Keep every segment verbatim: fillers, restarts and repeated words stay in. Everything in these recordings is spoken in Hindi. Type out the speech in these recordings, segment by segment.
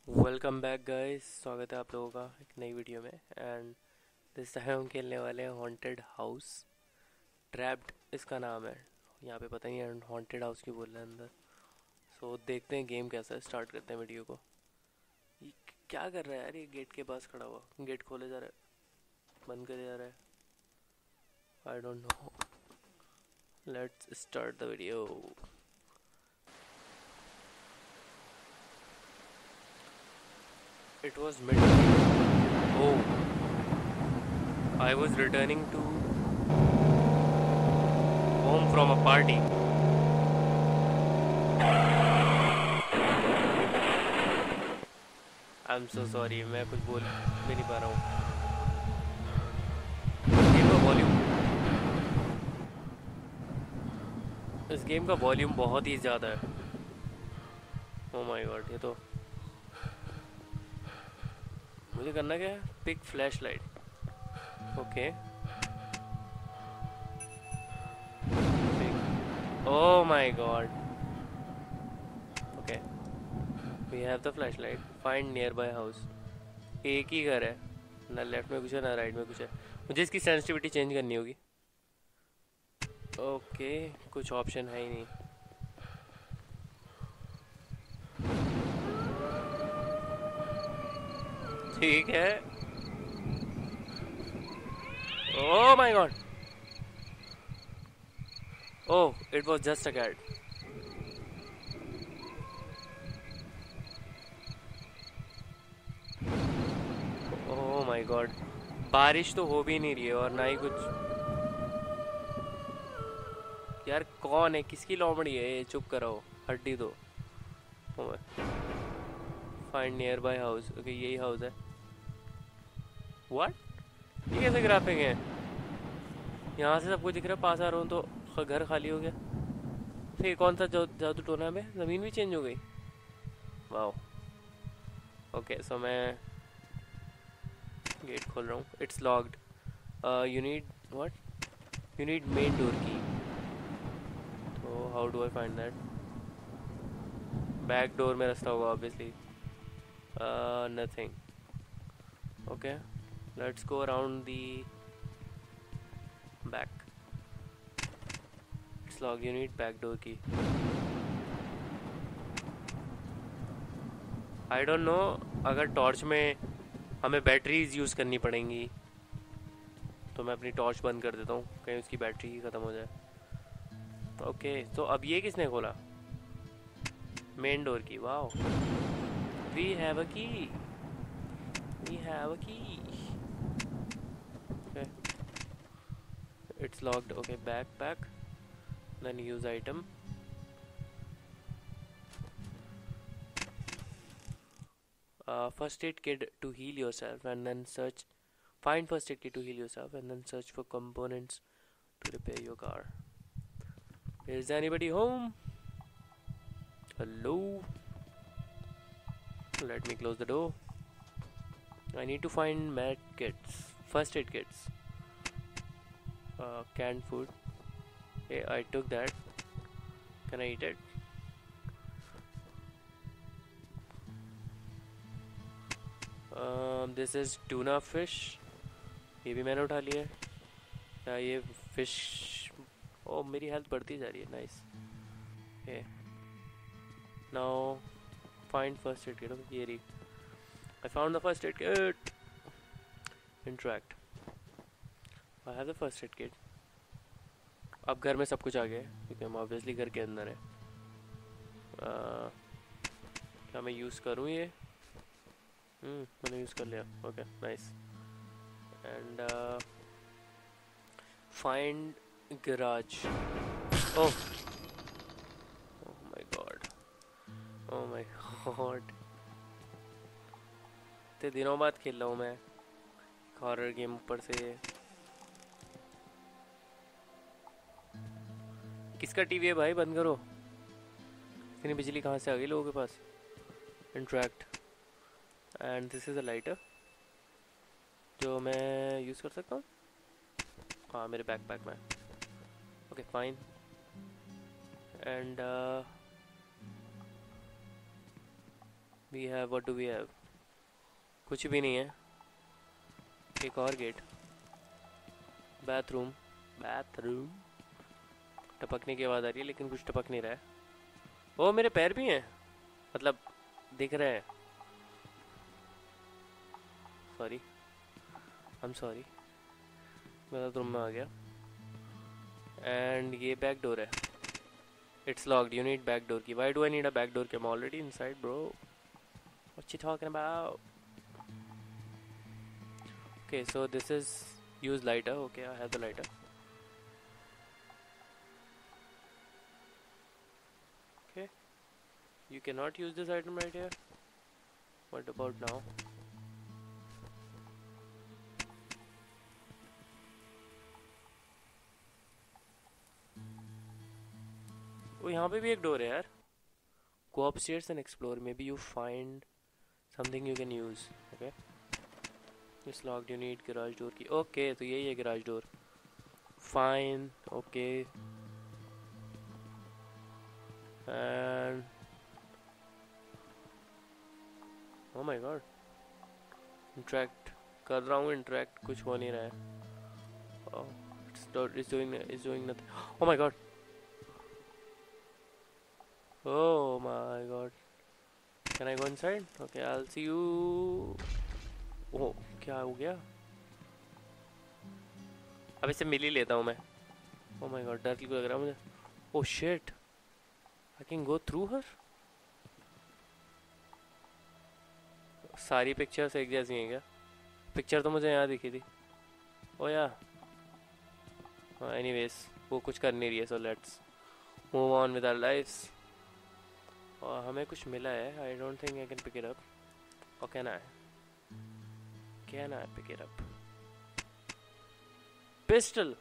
वेलकम बैक गाइस, स्वागत है आप लोगों का एक नई वीडियो में। एंड दिस टाइम हम खेलने वाले हैं हॉन्टेड हाउस। ट्रैप्ड इसका नाम है। यहाँ पे पता नहीं है हॉन्टेड हाउस क्यों बोल रहे हैं अंदर। सो so, देखते हैं गेम कैसा है। स्टार्ट करते हैं वीडियो को। ये क्या कर रहा है यार, ये गेट के पास खड़ा हुआ, गेट खोले जा रहा है, बंद करे जा रहा है। I don't know. Let's start the video. It was mid. Oh, I was returning to home from a party. I am so sorry, मैं कुछ बोल भी नहीं पा रहा हूँ। गेम का वॉल्यूम इस गेम का वॉल्यूम बहुत ही ज़्यादा है। ओ माय गॉड, ये तो मुझे करना क्या है? Pick flashlight. Okay, oh my god. Okay, we have the flashlight. Find nearby house. एक ही घर है, ना लेफ्ट में कुछ है ना राइट में कुछ है। मुझे इसकी सेंसिटिविटी चेंज करनी होगी। ओके, कुछ ऑप्शन है ही नहीं। ठीक है। Oh my god, oh it was just a cat. Oh my god, बारिश तो हो भी नहीं रही है और ना ही कुछ। यार कौन है, किसकी लोमड़ी है ये? चुप कराओ, हड्डी दो। Find nearby house. Okay, यही हाउस है। व्हाट, ये कैसे ग्राफिक है? यहाँ से सब कुछ दिख रहा है, पास आ रहा हूँ तो घर खाली हो गया। फिर कौन सा जादू जादू टोना में ज़मीन भी चेंज हो गई। वाओ। ओके, सो मैं गेट खोल रहा हूँ। It's locked. You need what? You need main door key. तो how do I find that? Back door में रास्ता होगा obviously. Nothing. Okay, let's go around the back. It's locked, you need back door key. I don't know, अगर टॉर्च में हमें बैटरीज यूज़ करनी पड़ेंगी तो मैं अपनी टॉर्च बंद कर देता हूँ, कहीं उसकी बैटरी ही ख़त्म हो जाए। ओके, तो अब ये किसने खोला? Main door key. Wow, we have a key, we have a key. Okay, it's locked. Okay, backpack, then use item. First aid kit to heal yourself and then search. Find first aid kit to heal yourself and then search for components to repair your car. Is anybody home? Hello? Let me close the door. I need to find med kits, first aid kits, uh, canned food. Hey, I took that. Can I eat it? Um, this is tuna fish. ये भी मैंने उठा लिया है। क्या ये फिश? ओ, मेरी हेल्थ बढ़ती जा रही है। Nice. Okay, now find first aid kit. ये रही। I found the first aid kit. Interact. I have the first aid kit. अब घर में सब कुछ आ गया है क्योंकि हम ऑब्वियसली घर के अंदर है। uh, क्या मैं यूज़ करूँ ये? हम्म मैंने यूज़ कर लिया। Okay, nice. And find garage. Oh, oh my god, oh my god. इतने दिनों बाद खेल रहा हूँ मैं हॉरर गेम। ऊपर से किसका टीवी है भाई? बंद करो। इतनी बिजली कहाँ से आ गई लोगों के पास? Interact. And this is a lighter जो मैं यूज़ कर सकता हूँ। हाँ, मेरे बैकपैक में। Okay, fine. And we have, what do we have? कुछ भी नहीं है. एक और गेट. बाथरूम. बाथरूम. टपकने की आवाज़ आ रही है लेकिन कुछ टपक नहीं रहा है. ओ मेरे पैर भी हैं, मतलब दिख रहे हैं. Sorry, I am sorry. मैं बाथरूम में आ गया. एंड ये बैक डोर है. It's locked. You need back door key. Why do I need a back door key? I am already inside bro. What you talking about? Okay so this is use lighter. Okay I have the lighter. Okay you cannot use this item right here. What about now? Oh, यहाँ पे भी एक डोर है यार. Go upstairs and explore. Maybe you find something you can use. Okay. It's locked. You need garage door की. Okay, तो यही है garage door. Fine. Okay. And oh my god, interact कर रहा हूँ. interact कुछ हो नहीं रहा है. oh, it's, it's doing it's doing nothing. oh my god. oh my god. can I go inside? okay I'll see you. oh क्या हो गया? अब इसे मिल ही लेता हूँ मैं. oh my god, डर लग रहा है मुझे. oh shit, I can go through her. सारी पिक्चर्स एक जैसी हैं क्या? पिक्चर तो मुझे यहाँ दिखी थी. ओ या एनीवेज वो कुछ कर नहीं रही है. So let's move on with our lifes. और हमें कुछ मिला है. I don't think I can pick it up. और can I can I pick it up? Pistol.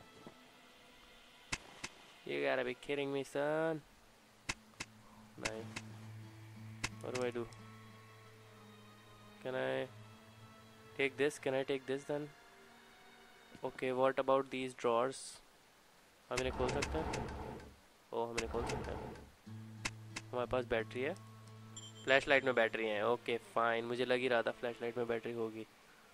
You gotta be kidding me, son. नहीं. What do I do? Can I take this? Can I take this then? Okay, what about these drawers? हम इन्हें खोल सकते हैं? ओह हम इन्हें खोल सकते हैं. हमारे पास बैटरी है. फ्लैश लाइट में बैटरी है. Okay fine. मुझे लग ही रहा था फ्लैश लाइट में बैटरी होगी.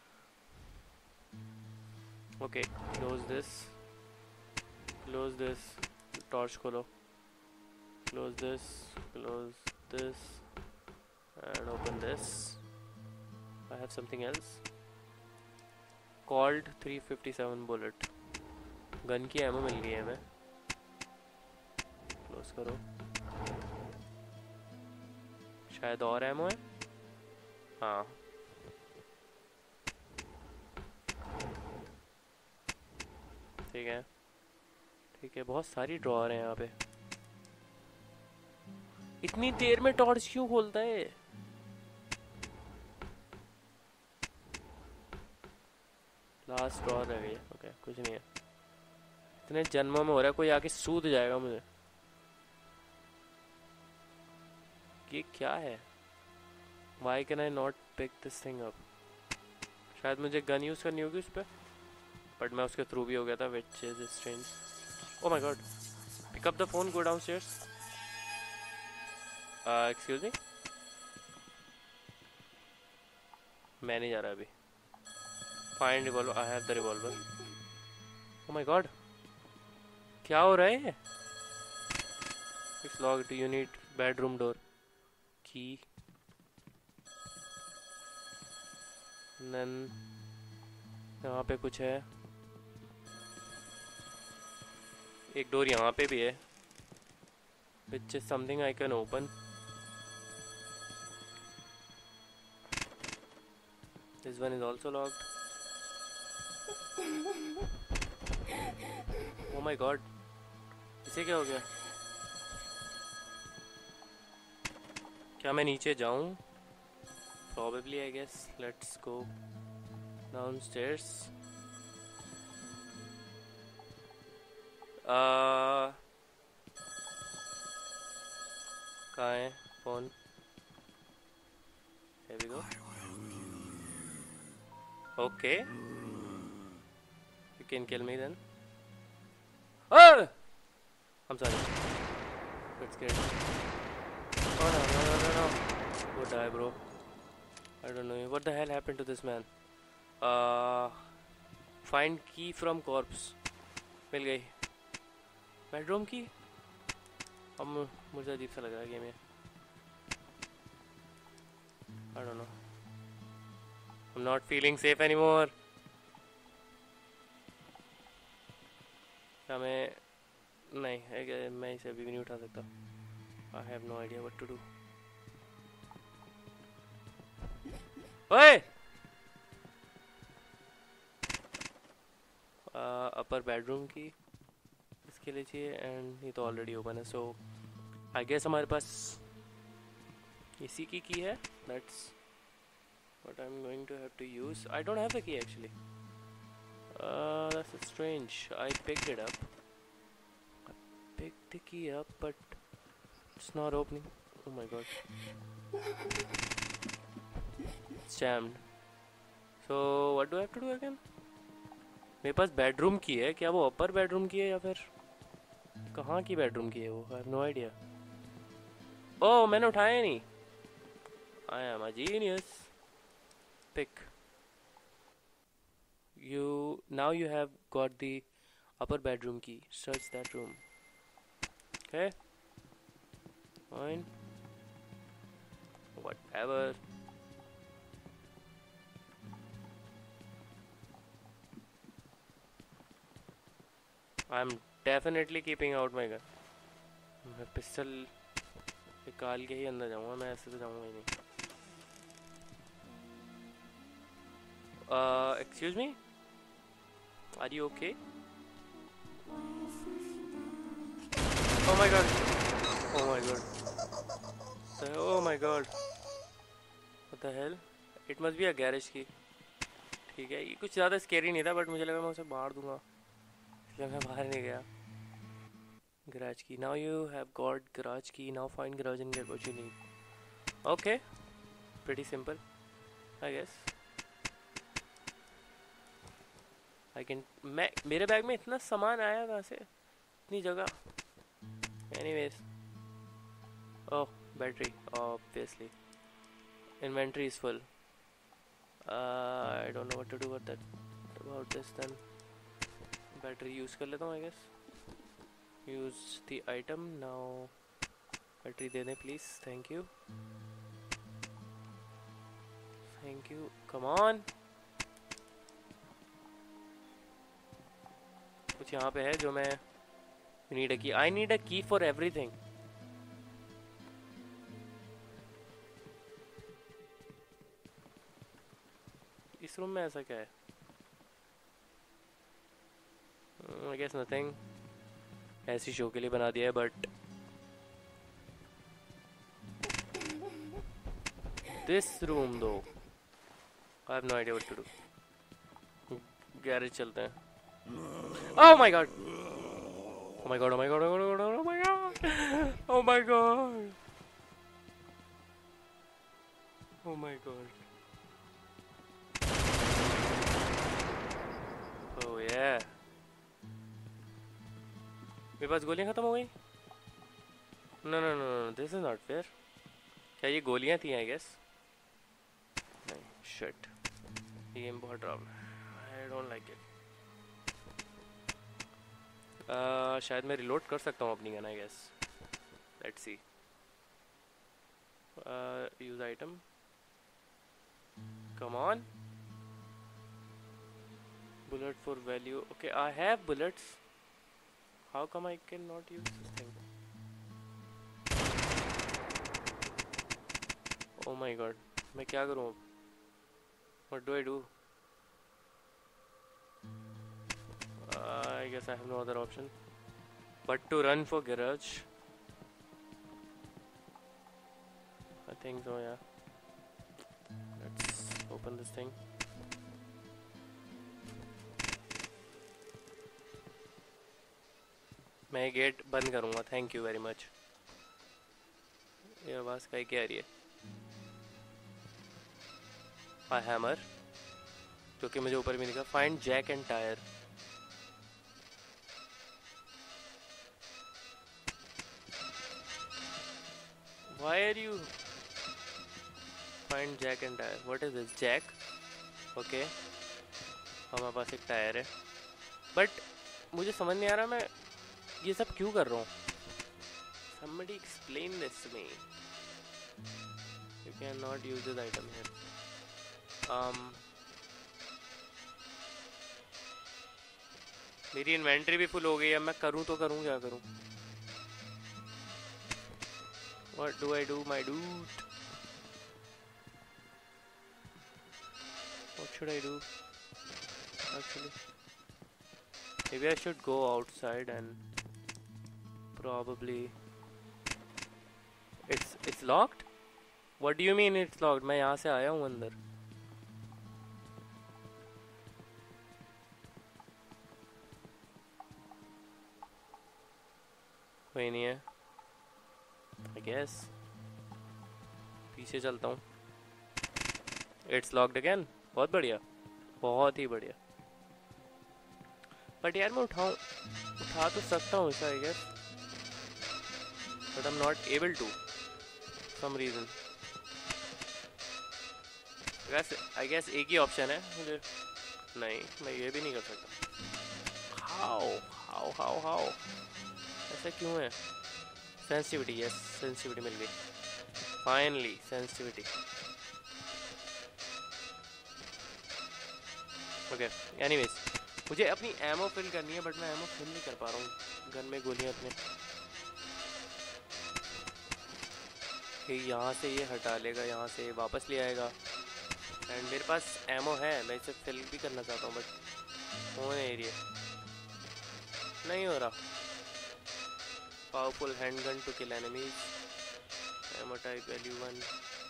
Okay close this. Close this. Torch खोलो. Close this. Close this and open this. I have something else. Colt three fifty-seven bullet. Gun की एमो मिल गई है हमें. क्लोज करो. शायद और एमो है. हाँ ठीक है ठीक है. बहुत सारी ड्रॉअर है यहाँ पे. इतनी देर में टॉर्च क्यों खोलता है? लास्ट ड्रॉअर रह गई है. ओके कुछ नहीं है. इतने जन्मों में हो रहा है कोई आके सूद जाएगा मुझे. ये क्या है? Why can I not pick this thing up? शायद मुझे गन यूज करनी होगी उस पर. बट मैं उसके थ्रू भी हो गया था. which is strange. oh my god. pick up the phone. go downstairs. uh, excuse me. मैं नहीं जा रहा अभी. Find revolver. I have the revolver. Oh my god. क्या हो रहा है? It's locked. You need bedroom door key. Then यहाँ पे कुछ है. एक डोर यहाँ पे भी है. Which is something I can open. This one is also locked. Oh my god. इसे क्या हो गया? क्या मैं नीचे जाऊं? Probably I guess. Let's go downstairs. Uh, कहाँ है phone? Here we go. Okay. You can kill me then. Oh! I'm sorry. Let's get it. Oh no, no, no, no, no. Go die, है bro. I don't know what the hell happened to this man. Uh, find key from corpse. मिल गई. Bedroom key. अब मुझे अजीब सा लग रहा है गेम में. I don't know. I'm not feeling safe anymore. क्या मैं नहीं मैं इसे अभी भी नहीं उठा सकता. I have no idea what to do. ओए! अपर बेडरूम की इसके लिए चाहिए एंड ये तो ऑलरेडी ओपन है सो आई गेस हमारे पास इसी की की है. That's what I am going to have to use. I don't have the key actually. That's strange. I picked it up. I picked the key up but it's not opening. Oh my god. It's jammed. So what do I have to do again? मेरे पास बेडरूम की है. क्या वो अपर बेडरूम की है या फिर कहाँ की बेडरूम की है वो? I have no idea. ओह मैंने उठाया नहीं. I am a genius. Pick. You now you have got the upper bedroom key. Search that room. Okay. Fine. Whatever. I'm definitely keeping out my gun. मैं पिस्टल निकाल के ही अंदर जाऊँगा. मैं ऐसे तो जाऊँगा ही नहीं. uh, excuse me? Are you okay? Oh my god. Oh my god. The, oh my god. What the hell? It must be a garage key. ठीक है. ये कुछ ज़्यादा स्केरी नहीं था बट मुझे लगा मैं उसे मार दूँगा. मैं बाहर नहीं गया. Garage key. Now you have got garage key. Now find garage and get what you need. Okay. Pretty simple, I guess. I can. मैं मेरे बैग में इतना सामान आया कहाँ से? इतनी जगह. Anyways. Oh, battery. Obviously. Inventory is full. Uh, I don't know what to do with that. About this then. Battery use कर लेता हूँ I guess. Use the item now. Battery दे दें please. Thank you. Thank you. Come on. कुछ यहाँ पे है जो मैं नीड अ की. आई नीड अ की फॉर एवरीथिंग. इस रूम में ऐसा क्या है? I guess nothing. ऐसी शो के लिए बना दिया है but this room though I have no idea what to do. Garage चलते हैं. Oh my god. Oh my god. Oh my god. Oh my god. Oh my god. Oh my god. Oh my god. Oh yeah. मेरे पास गोलियां खत्म हो गई. No no no no this is not fair. क्या ये गोलियां थी आई गेस? नहीं. शिट. ये गेम बहुत ड्रामा है. I don't like it. शायद मैं रिलोड कर सकता हूँ अपनी gun I guess. Let's see. Use item. Come on. Bullet for value. Okay I have bullets. How come I cannot use this thing? Oh my god. मैं क्या करूँ अब? What do I do? Uh, I guess I have no other option but to run for garage. I think so, yeah. Let's open this thing. मैं गेट बंद करूँगा. Thank you very much. ये आवाज़ का क्या आ रही है? आ हैमर जो कि मुझे ऊपर भी लिखा. Find jack and tyre. Why are you find jack and tyre. What is this? Jack. Okay, हमारे पास एक टायर है, बट मुझे समझ नहीं आ रहा मैं ये सब क्यों कर रहा हूँ. Somebody explain this to me. You cannot use this item here. Um, मेरी इन्वेंट्री भी फुल हो गई है. मैं करूँ तो करूँ क्या करूँ? What do I do, my dude? What should I do? Actually, maybe I should go outside and probably. It's it's locked. What do you mean it's locked? मैं यहाँ से आया हूँ अंदर. कोई नहीं है. I guess. पीछे चलता हूँ. It's locked again. बहुत बढ़िया, बहुत ही बढ़िया. But यार मैं उठाऊँ उठा तो सकता हूँ इसे, I guess. But I'm not able to. Some reason. I guess, I guess एक ही ऑप्शन है मुझे. नहीं, मैं ये भी नहीं कर सकता. How? How? How? How? ऐसा क्यों है? Sensitivity, yes, sensitivity मिल गई. Finally, sensitivity. Okay. Anyways, मुझे अपनी ammo fill करनी है, but मैं ammo fill नहीं कर पा रहा हूँ. गन में गोलियाँ अपने. यहाँ से ये हटा लेगा, यहाँ से वापस ले आएगा. एंड मेरे पास एमो है, मैं इसे फिल भी करना चाहता हूँ, बट हो नहीं रही है. नहीं हो रहा. Powerful handgun to kill enemies. Ammo type value one.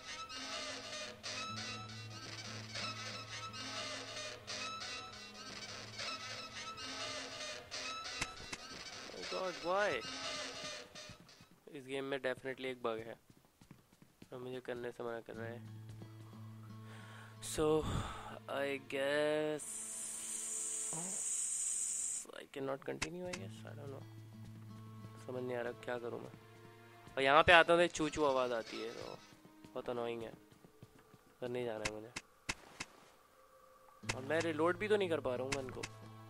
God why? इस गेम में डेफिनेटली एक बग है, तो मुझे करने से मना कर रहा है. So I guess I can not continue. I guess I don't know. समझ नहीं आ रहा क्या करूँ मैं. और यहाँ पे आता हूँ तो चू चू आवाज़ आती है, तो बहुत अनोइंग है. पर नहीं जाना है मुझे. और मैं रिलोड भी तो नहीं कर पा रहा हूँ गन को.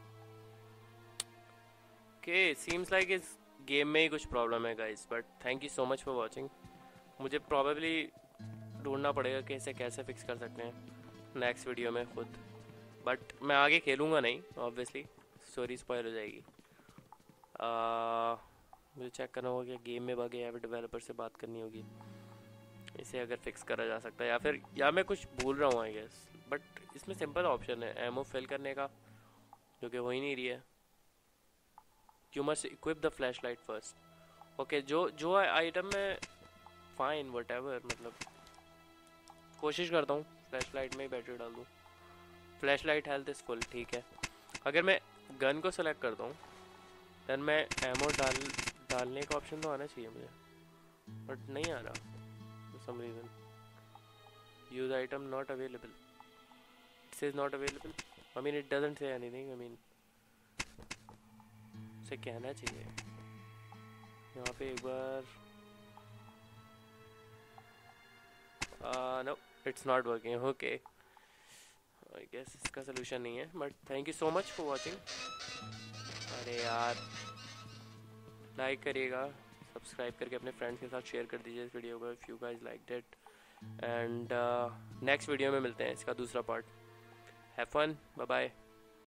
ओके, सीम्स लाइक इस गेम में ही कुछ प्रॉब्लम है guys. But thank you so much for watching. मुझे प्रॉबेबली ढूंढना पड़ेगा कि इसे कैसे फिक्स कर सकते हैं नेक्स्ट वीडियो में खुद. बट मैं आगे खेलूँगा नहीं, ऑब्वियसली स्टोरी स्पॉइल हो जाएगी. आ, मुझे चेक करना होगा कि गेम में बग है या फिर डेवलपर से बात करनी होगी, इसे अगर फिक्स करा जा सकता है, या फिर या मैं कुछ भूल रहा हूँ आई गेस. बट इसमें सिंपल ऑप्शन है एमओ फिल करने का, जो कि हो ही नहीं रही है. You must equip the flashlight first. Okay, जो जो आइटम में फाइन वट एवर, मतलब कोशिश करता हूँ फ्लैश लाइट में ही बैटरी डाल दूँ. Flashlight health is full, ठीक है. अगर मैं गन को सेलेक्ट करता हूँ दैन मैं एमो डाल डालने का ऑप्शन तो आना चाहिए मुझे, बट नहीं आ रहा for some reason. Use item not available. It says not available. I mean it doesn't say anything. I mean उसे कहना चाहिए. यहाँ पे एक बार no it's not working. Okay, I guess इसका सोल्यूशन नहीं है. But thank you so much for watching. अरे यार, लाइक करिएगा, सब्सक्राइब करके अपने फ्रेंड्स के साथ शेयर कर दीजिए इस वीडियो को if you guys liked it. And next video में मिलते हैं, इसका दूसरा part. Have fun, bye bye.